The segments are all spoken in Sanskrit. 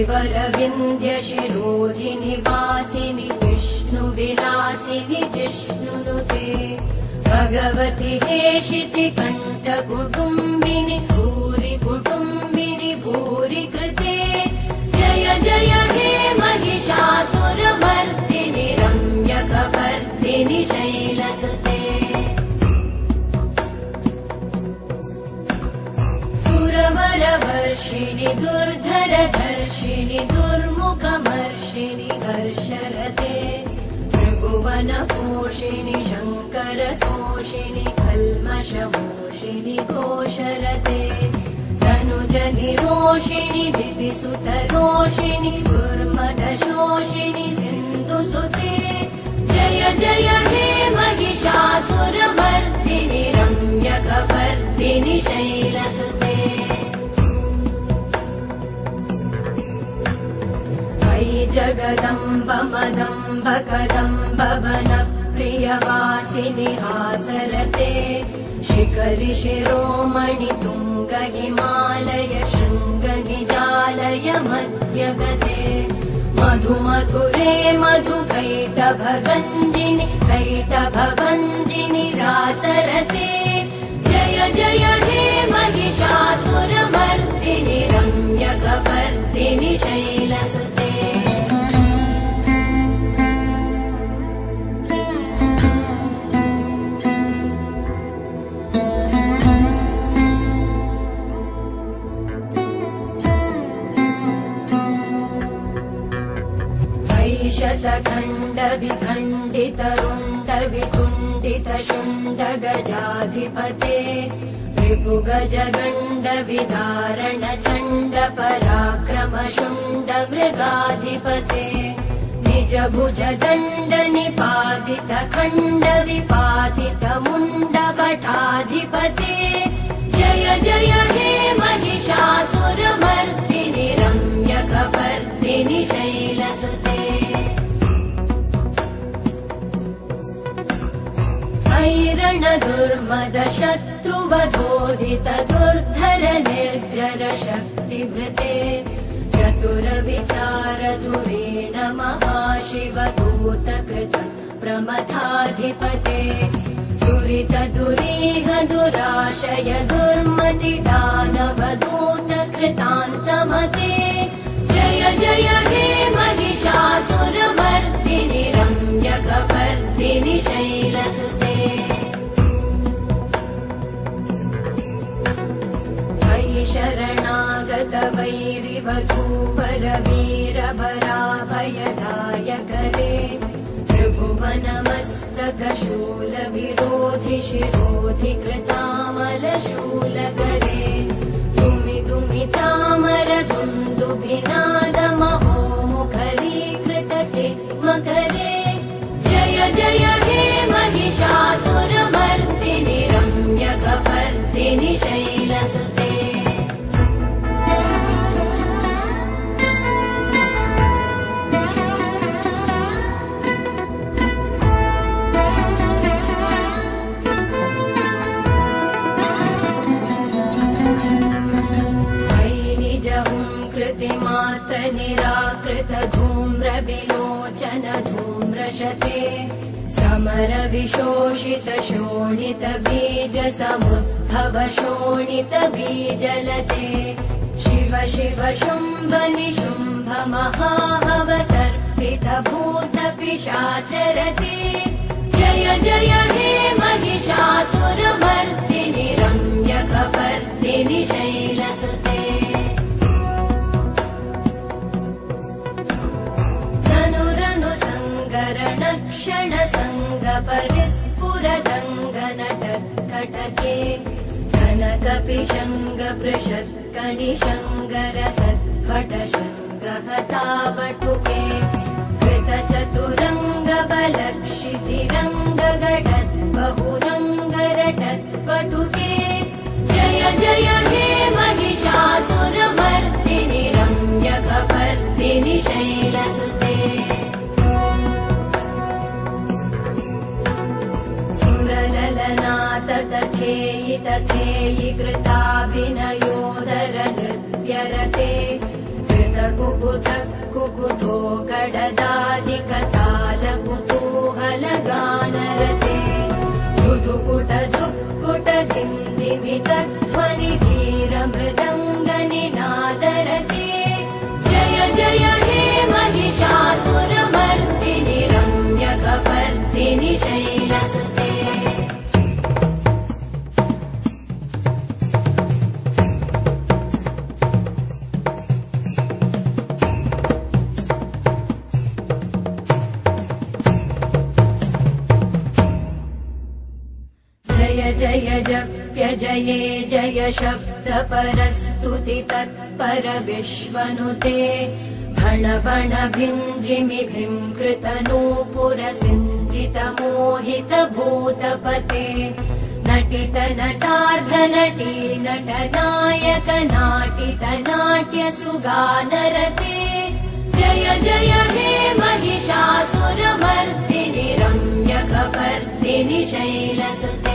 श्रीवरविन्द्यशिरोधिनि वासिनि विष्णुविलासिनि जिष्णुनुते भगवति हेशिति कण्ठकुटुम्बिनि भूरि कुटुम्बिनि भूरि कृते जय जय हे महिषासुरमर्दिनि रम्यकपर्दिनि शैलसुते सुरवरवर्षिणि दुर्धरधर्षिणि दुर्मुखमर्षिणि हर्षरते त्रिभुवनपोषिणि शङ्करतोषिणि कल्मषमोषिणि घोषरते तनुजनिरोषिणि दिविसुतरोषिणि दुर्मदशोषिणि सिन्धुसुते जय जय हे महिषासुरमर्दिनि रम्यकपर्दिनि शैलसुते अयि जगदम्ब मदम्ब कदम्ब वनप्रियवासिनि हासरते शिखरि शिरोमणि तुङ्ग हिमालय शृङ्ग निजालय मध्यगते मधुमधुरे मधुकैटभगञ्जिनि कैटभभञ्जिनि रासरते जय जय हे महिषासुरमर्दिनि रम्यकपर्दिनि शैलसुते शतखण्ड विखण्डित रुण्ड विकुण्डित शुण्ड गजाधिपते विपुगज गण्ड विदारण चण्ड पराक्रम शुण्ड मृगाधिपते निज भुज दण्ड निपातित खण्ड विपातित मुण्ड भटाधिपते जय जय हे महिषासुरमर्दिनि रम्यकपर्दिनि शैलसुते ऐरण दुर्मद शत्रुवधोदित दुर्धर निर्जर शक्तिभृते चतुर विचार धुरेण महाशिव दूतकृत प्रमथाधिपते दुरित दुरीह दुराशय दुर्मति दानव दूत कृतान्तमते जय जय हे महिषासुरमर्दिनि रम्यकपर्दिनि शैलसुते शरणागत वैरिवधूवर वीरभराभयदायकरे त्रिभुवनमस्तक शूल विरोधि शिरोधि कृतामलशूलकरे दुमि दुमि तामर दुन्दुभिनाद महोमुखरीकृत मकरे जय जय हे महिषासुरमर्दिनि रम्यकपर्दिनि शैलसुते मात्र निराकृत धूम्र विलोचन धूम्रशते समर विशोषित शोणित बीज समुद्भव शोणित बीजलते शिव शिव शुम्भ निशुम्भ महाहवतर्पित भूत पिशाचरते जय जय हे महिषासुरमर्दिनि रम्यकपर्दिनि शैलसुते क्षण संग परिस्फुरदङ्गनटकटके कनकपिशङ्ग पृषत्कनिशङ्गर सद्भट शृङ्गहतावटुके कृतचतुरङ्ग बलक्षितिरङ्ग गडद्बहुरङ्गरटत्पटुके जय जय हे महिषासुरमर्दिनि रम्यकपर्दिनि शैलसुते तथेयि तथेयि कृताभिनयोदर नृत्यरते कृतकुकुत कुकुतो गडदादिकतालकुतूहलगानरते धुधुकुट धुक्कुट दिन्दिमितध्वनि धीरमृदङ्गनिनादरते जय जय हे महिषासुरमर्दिनि रम्यकपर्दिनि शैलसुते जय जप्य जये जय शब्द परस्तुति तत्पर विश्वनुते भण भण भिञ्जिमि भृङ्कृत नूपुर सिञ्जित मोहित भूतपते नटित नटार्ध नटी नटनायक नाटित नाट्य सुगानरते जय जय हे महिषासुरमर्दिनि रम्यकपर्दिनि शैलसुते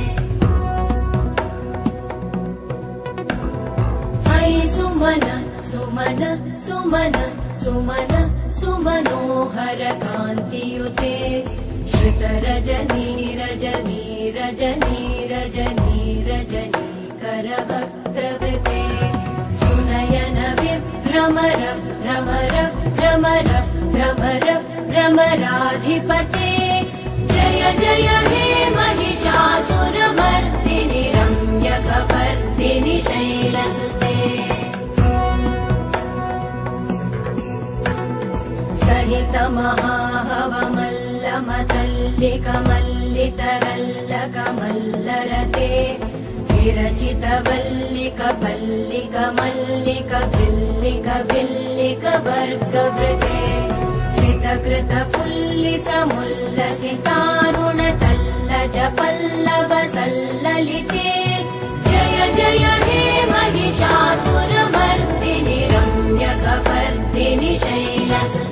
सुमन सुमन सुमन सुमन सुमनोहर कान्तियुते श्रुत रजनी रजनी रजनी रजनी रजनी करवक्त्रवृते सुनयन विभ्रमर भ्रमर भ्रमर भ्रमर भ्रमराधिपते जय जय हे महिषासुरमर्दिनि रम्यकपर्दिनि शैलसुते सहित महाहवमल्लमतल्लिकमल्लितरल्लकमल्लरते विरचित वल्लिक पल्लिक मल्लिक भिल्लिक भिल्लिक वर्गवृते सितकृत पुल्लिस मुल्लसितारुण तल्लज पल्लव सल्ललिते जय जय हे महिषासुरमर्दिनि रम्यकपर्दिनि शैलसुते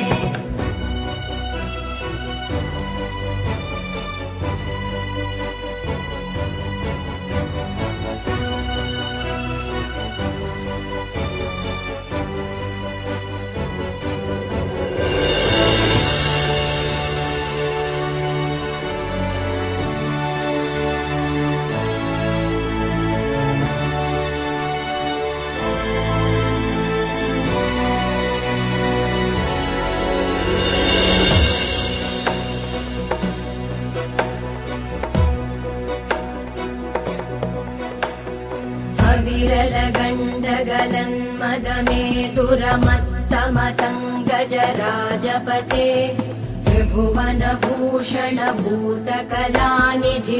विरलगण्डगलन्मदमेदुरमत्तमतङ्गजराजपते त्रिभुवनभूषण भूतकलानिधि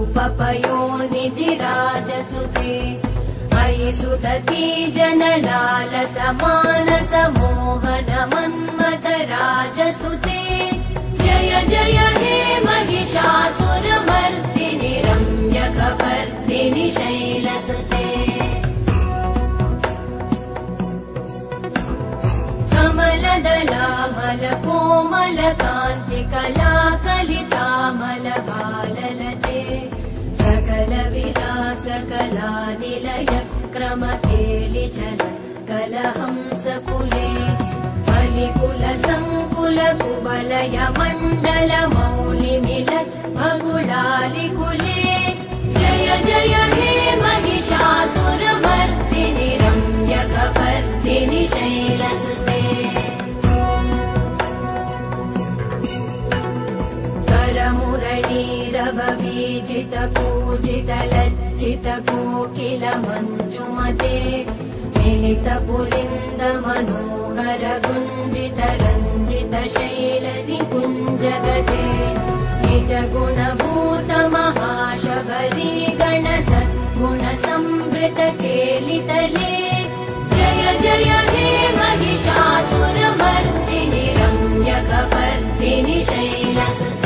रूपपयोनिधिराजसुते अयि सुतती जनलालस मानस मोहन मन्मथ राजसुते जय जय हे महिषासुरमर्दिनि रम्यकपर्दिनि शैलसुते कमलदलामल कोमल कान्ति कला कलितामल भाललते सकल विलास कला निलय क्रम केलिचल कलहंस कुले बलिकुल संकुल कुवलय मण्डल मौलि मिलत् भकुलालिकुले जय जय हे महिषासुरमर्दिनि रम्यकपर्दिनि शैलसुते करमुरलीरववीजित कूजित लज्जित कोकिल मञ्जुमते मिलित पुलिन्द मनोहर गुञ्जित रञ्जित शैल निकुञ्जगते निज गुणभूत महाशबरी गण सद्गुण संवृत केलितले जय जय हे महिषासुरमर्दिनि रम्यकपर्दिनि शैलसुते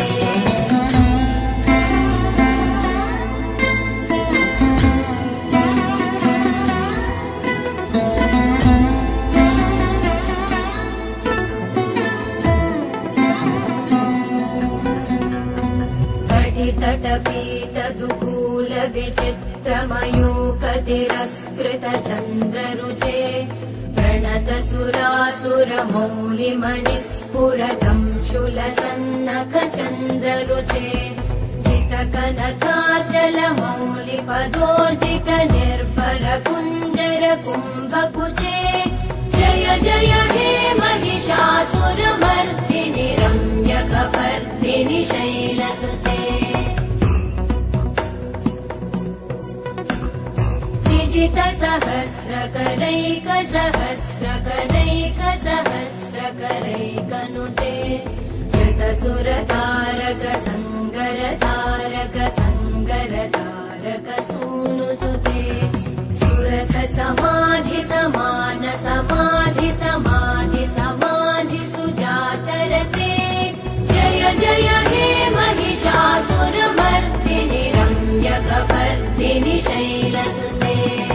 तटपीतदुकूल विचित्रमयूकतिरस्कृत चन्द्ररुचे प्रण नतसुरासुरमौलिमणिस्फुरतं शूलसन्नखचन्द्ररुचे जितकनकाचलमौलिपदोर्जित निर्भरकुञ्जरकुम्भकुचे जय जय हे महिषासुरमर्दिनि रम्यकपर्दिनि शैलसुते विजितसहस्रकरैकसहस्रकरैकसहस्रकरैकनुते धृतसुरतारक सङ्गरतारक सङ्गरतारक सूनुसुते सुरथ समाधि समान समाधि समाधि समाधि सुजातरते जय जय हे महिषासुरमर्दिनि रम्यकपर्दिनि शैलसुते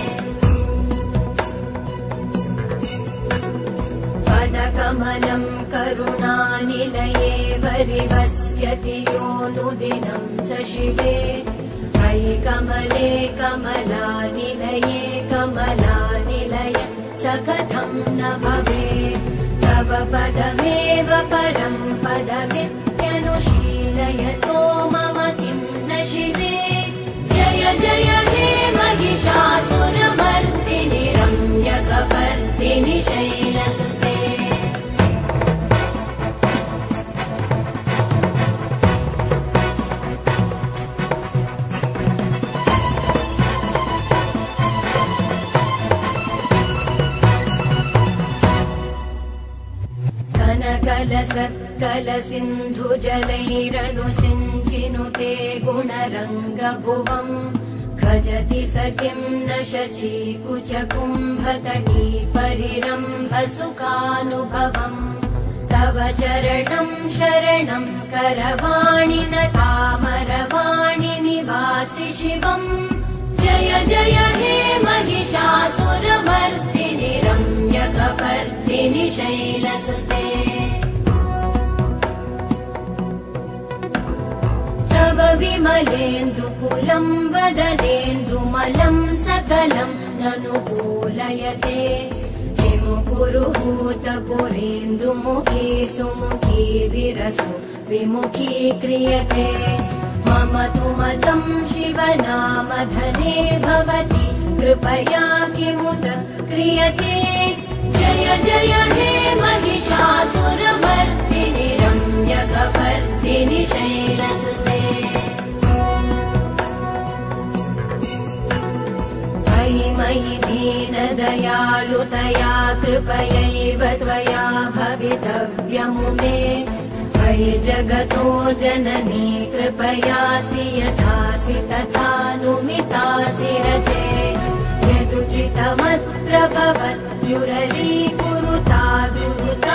पदकमलं करुणानिलये वरिवस्यति योऽनुदिनं स शिवे मयि कमले कमलानिलये कमलानिलय स कथं न भवेत् तव पदमेव परं पदमित्यनुशीलयतो मम किं न शिवे जय जय हे महिषासुरमर्दिनि रम्यकपर्दिनि शैलसुते कनकलसत्कलसिन्धुजलैरनुसिञ्चिनुते गुणरङ्गभुवम् खजति स किं न शचीकुचकुम्भतटी परिरम्भसुखानुभवम् तव चरणं शरणं करवाणि न तामरवाणि निवासि शिवम् जय जय हे महिषासुरमर्दिनि रम्यकपर्दिनि शैलसुते तव विमलेन्दुकुलं वदनेन्दुमलं सकलं ननुकूलयते विमुकुरुहूतपुरेन्दुमुखी सुमुखी विरसु विमुखी क्रियते मम तु मतं शिवनामधने भवति कृपया किमुत क्रियते जय जय हे महिषासुरमर्दिनि रम्यकपर्दिनि शैलसुते मयि मयि दीनदयालुतया कृपयैव त्वया भवितव्यमुमे मयि जगतो जननी कृपयासि यथासि तथानुमितासि रते यदुचितमत्र भवत्युररीकुरुता दुरुता